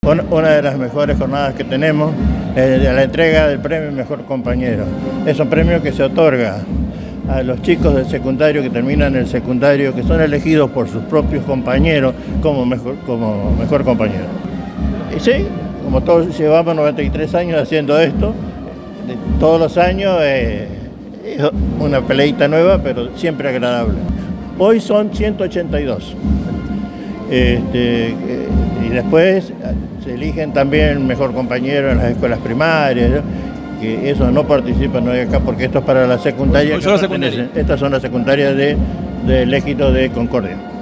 Una de las mejores jornadas que tenemos es la entrega del premio Mejor Compañero. Es un premio que se otorga a los chicos del secundario que terminan el secundario, que son elegidos por sus propios compañeros como mejor compañero. Y sí, como todos llevamos 93 años haciendo esto, todos los años es una peleita nueva, pero siempre agradable. Hoy son 182. Y después se eligen también mejor compañero en las escuelas primarias, ¿no? Que eso no participan hoy acá porque esto es para la secundaria. Estas son las secundarias del Ejito de Concordia.